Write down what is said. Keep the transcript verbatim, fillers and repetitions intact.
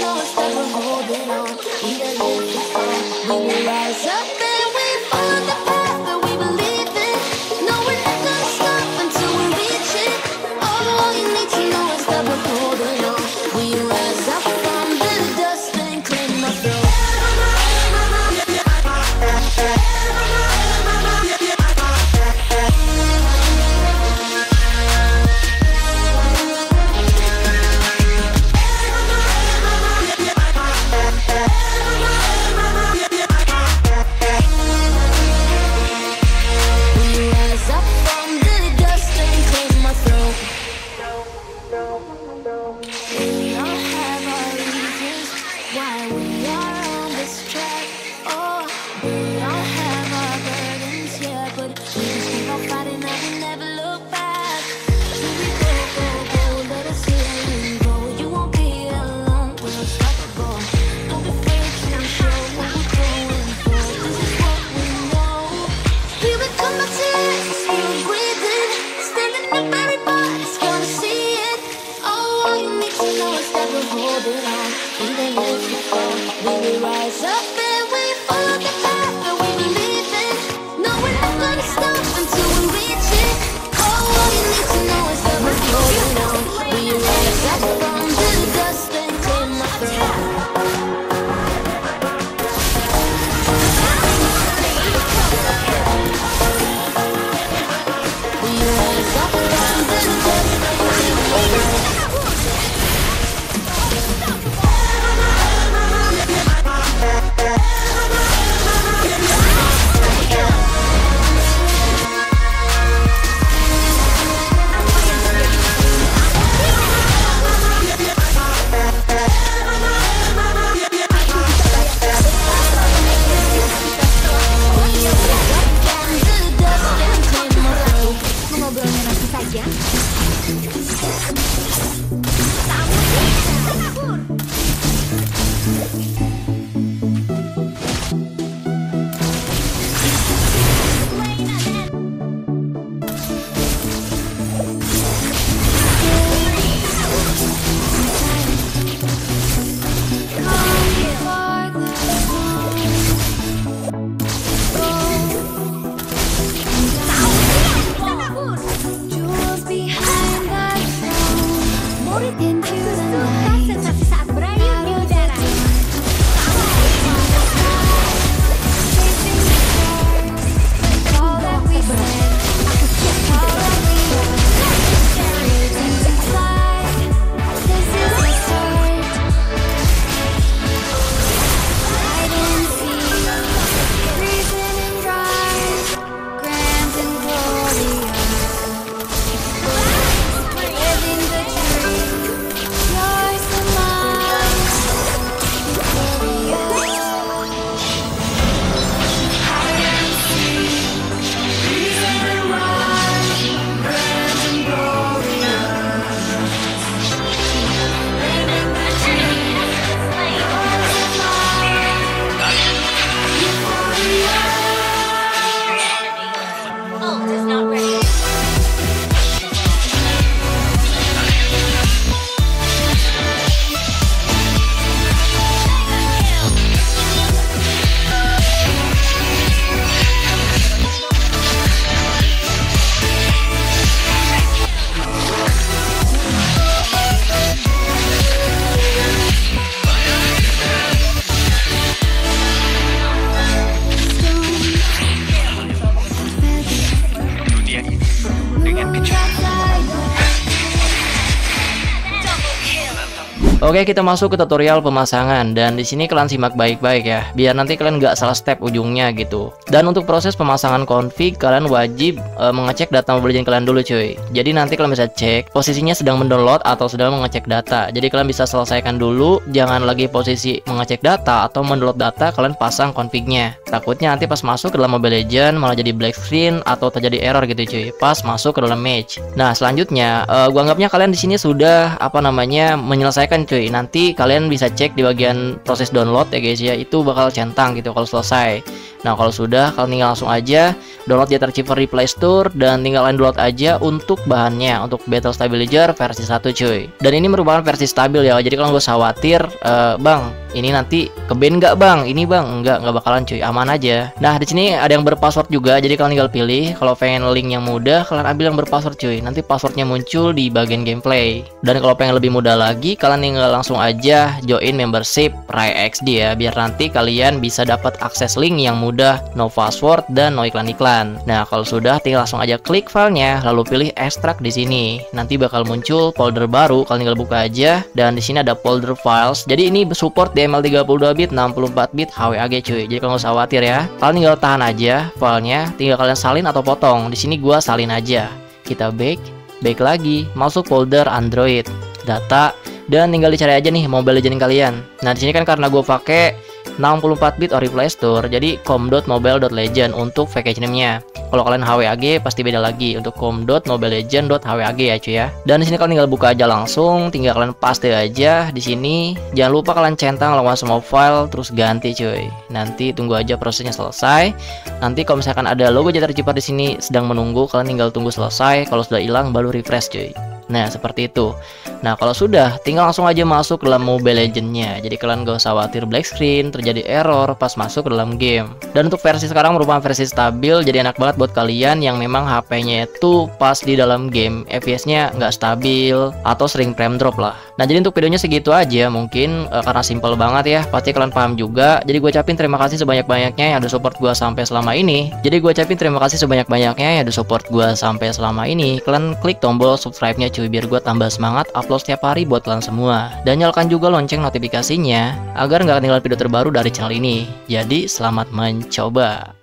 know it's that we're holding on. Even if we fall, we will rise up and we follow the path that we believe in. No, we're not gonna stop until we reach it. All you need to know is that we're holding on. We rise up from the dust and clear my throat. Oke, kita masuk ke tutorial pemasangan, dan di sini kalian simak baik-baik ya, biar nanti kalian nggak salah step ujungnya gitu. Dan untuk proses pemasangan config, kalian wajib e, mengecek data Mobile Legends kalian dulu cuy. Jadi nanti kalian bisa cek posisinya sedang mendownload atau sedang mengecek data. Jadi kalian bisa selesaikan dulu, jangan lagi posisi mengecek data atau mendownload data, kalian pasang confignya. Takutnya nanti pas masuk ke dalam Mobile Legends malah jadi black screen atau terjadi error gitu cuy, pas masuk ke dalam match. Nah selanjutnya, e, gua anggapnya kalian di sini sudah apa namanya menyelesaikan cuy. Nanti kalian bisa cek di bagian proses download ya guys ya, itu bakal centang gitu kalau selesai. Nah kalau sudah, kalian tinggal langsung aja download Jet Archiver di Play Store dan tinggal kalian download aja untuk bahannya, untuk Battle Stabilizer versi satu cuy. Dan ini merupakan versi stabil ya, jadi kalian gak usah khawatir, uh, bang ini nanti ke ban nggak bang, ini bang enggak nggak bakalan cuy, aman aja. Nah di sini ada yang berpassword juga, jadi kalian tinggal pilih. Kalau pengen link yang mudah, kalian ambil yang berpassword cuy, nanti passwordnya muncul di bagian gameplay. Dan kalau pengen lebih mudah lagi, kalian tinggal langsung aja join membership Rai X D ya, biar nanti kalian bisa dapat akses link yang mudah, no password dan no iklan-iklan. Nah kalau sudah, tinggal langsung aja klik filenya, lalu pilih extract di sini. Nanti bakal muncul folder baru, kalian tinggal buka aja. Dan di sini ada folder files. Jadi ini support D M L tiga puluh dua bit, enam puluh empat bit, H W A G cuy. Jadi kalian nggak usah khawatir ya. Kalian tinggal tahan aja filenya, tinggal kalian salin atau potong. Di sini gua salin aja. Kita back, back lagi, masuk folder Android, data, dan tinggal dicari aja nih Mobile Legends kalian. Nah di sini kan karena gue pakai enam puluh empat bit ori Play Store, jadi com dot mobile dot legend untuk package name-nya. Kalau kalian H W A G pasti beda lagi, untuk com dot mobile legend dot h w a g ya cuy ya. Dan di sini kalian tinggal buka aja langsung, tinggal kalian paste aja di sini. Jangan lupa kalian centang lawan semua file terus ganti cuy. Nanti tunggu aja prosesnya selesai. Nanti kalau misalkan ada logo Jet Archiver di sini sedang menunggu, kalian tinggal tunggu selesai. Kalau sudah hilang baru refresh cuy. Nah seperti itu. Nah kalau sudah, tinggal langsung aja masuk ke dalam Mobile Legends-nya. Jadi kalian gak usah khawatir black screen, terjadi error pas masuk ke dalam game. Dan untuk versi sekarang merupakan versi stabil, jadi enak banget buat kalian yang memang H P-nya itu pas di dalam game F P S-nya nggak stabil atau sering frame drop lah. Nah jadi untuk videonya segitu aja mungkin, uh, karena simple banget ya, pasti kalian paham juga. Jadi gue ucapin terima kasih sebanyak-banyaknya yang udah support gue sampai selama ini. Jadi gue ucapin terima kasih sebanyak-banyaknya yang udah support gue sampai selama ini. Kalian klik tombol subscribe-nya cuy, biar gue tambah semangat upload setiap hari buat kalian semua. Dan nyalakan juga lonceng notifikasinya agar nggak ketinggalan video terbaru dari channel ini. Jadi selamat mencoba.